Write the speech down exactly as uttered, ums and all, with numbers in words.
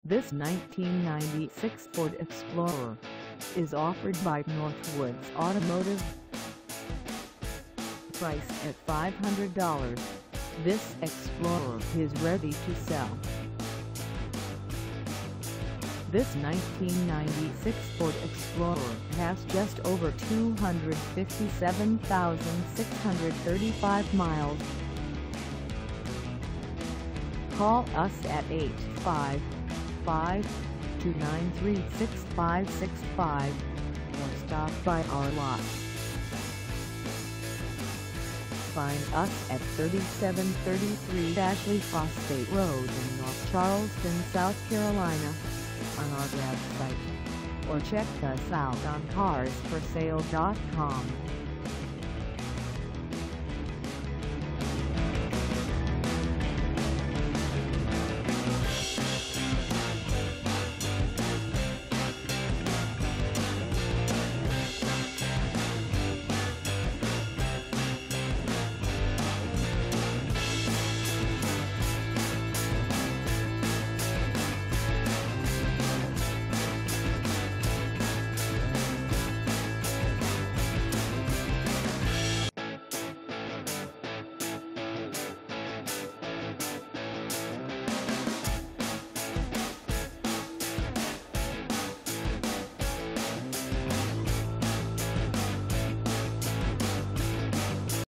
This nineteen ninety-six Ford Explorer is offered by Northwoods Automotive. Priced at five hundred dollars, this Explorer is ready to sell. This nineteen ninety-six Ford Explorer has just over two hundred fifty-seven thousand six hundred thirty-five miles. Call us at eight five five, two nine three, six five six five or stop by our lot. Find us at thirty-seven thirty-three Ashley Phosphate Road in North Charleston, South Carolina, on our website, or check us out on cars for sale dot com.